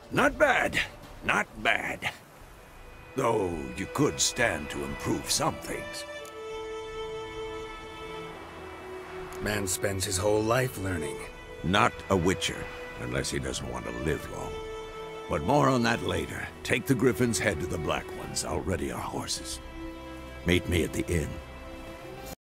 Not bad. Not bad. Though you could stand to improve some things. Man spends his whole life learning. Not a witcher, unless he doesn't want to live long. But more on that later. Take the griffin's head to the Black Ones. I'll ready our horses. Meet me at the inn.